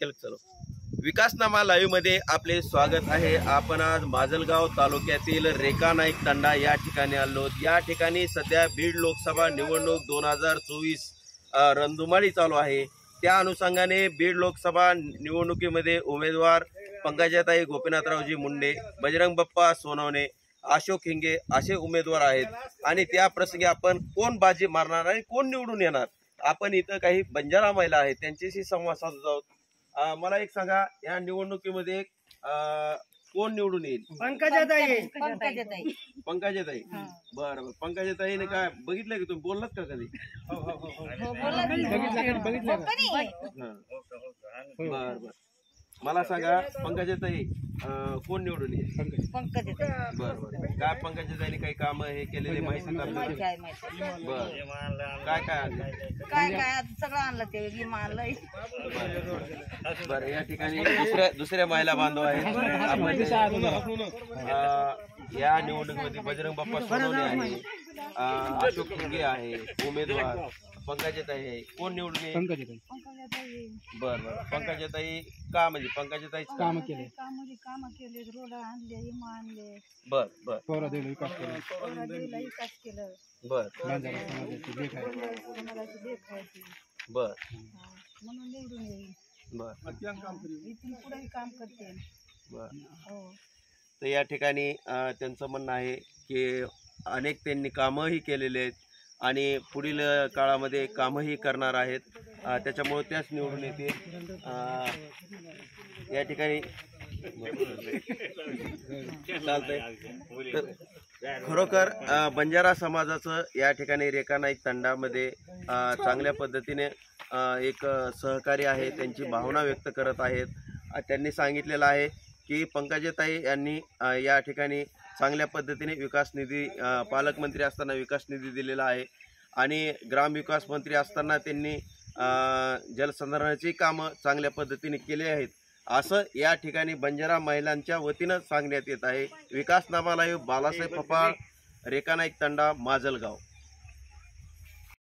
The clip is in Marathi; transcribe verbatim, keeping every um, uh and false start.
चलो विकासनामा लाईव्ह मध्ये आपले स्वागत आहे। आपण आज माजलगाव तालुक्यातील रेखा नाईक तंडा या ठिकाणी आलो। या ठिकाणी सध्या बीड लोकसभा निवडणूक दोन हजार चोवीस रणधुमाळी चालू आहे। त्या अनुषंगाने बीड लोकसभा निवडणुकीमध्ये उमेदवार पंकजाताई गोपीनाथरावजी मुंडे, बजरंग बाप्पा सोनवणे, अशोक हिंगे असे उमेदवार आहेत। आणि त्या प्रसंगी आपण कोण बाजी मारणार आणि कोण निवडून येणार, आपण इथं काही बंजारा महिला आहेत त्यांच्याशी संवाद साधत आहोत। मला एक सांगा, या निवडणुकीमध्ये कोण निवडून येईल? पंकजाताई। पंकजाताई पंकजाताई बरं बरं पंकजाताईने काय बघितलं की तुम्ही बोललात का कधी? बरं बरं मला सांगा, पंकजाताई कोण निवडून येईल? पंकजाताई। बरं बरं काय पंकजाताईने काही काम हे केलेले माहिती का? बरं काय काय आणलं? काय काय सगळं आणलं, ते विमा आणलंय। बरं या ठिकाणी दुसऱ्या दुसऱ्या महिला बांधव आहेत। या निवडणुकीमध्ये बजरंग बाप्पा सोनवणे आहे, अशोक हिंगे आहे उमेदवार, पंकजाताई आहे, कोण निवडून येईल? पंकजाताई। बरं बरं पंकजाताई का म्हणजे पंकजाताईच काम केले काम काम केले रोड आणले, विमा आणले। बर बर पोरादेवीला विकास केला पोरादेवीला विकास केलं। बर बंजारा समाजाची लेख आहे समाजाची लेख आहे ती। बर म्हणून निवडून येईल। बर काम करेल इथून पुढे काम करते। बर हो तर या ठिकाणी त्यांचं म्हणणं आहे की अनेक त्यांनी कामही केलेले आहेत आणि पुढील काळामध्ये कामही करणार आहेत, त्याच्यामुळे त्याच निवडून येते। या ठिकाणी चालतंय। तर खरोखर बंजारा समाजाचं या ठिकाणी रेखा नाईक तंडामध्ये चांगल्या पद्धतीने एक सहकार्य आहे, त्यांची भावना व्यक्त करत आहेत। त्यांनी सांगितलेलं आहे की पंकजाताई यांनी या ठिकाणी चांगल्या पद्धतीने विकास निधी, पालकमंत्री असताना विकास निधी दिलेला आहे आणि ग्रामविकास मंत्री असताना त्यांनी जलसंधारणाची कामं चांगल्या पद्धतीने केली आहेत, असं या ठिकाणी बंजारा महिलांच्या वतीनं सांगण्यात येत आहे। विकासनामा लाईव्ह बालासाहेब पपाळ, रेखा नाईक तंडा, माजलगाव।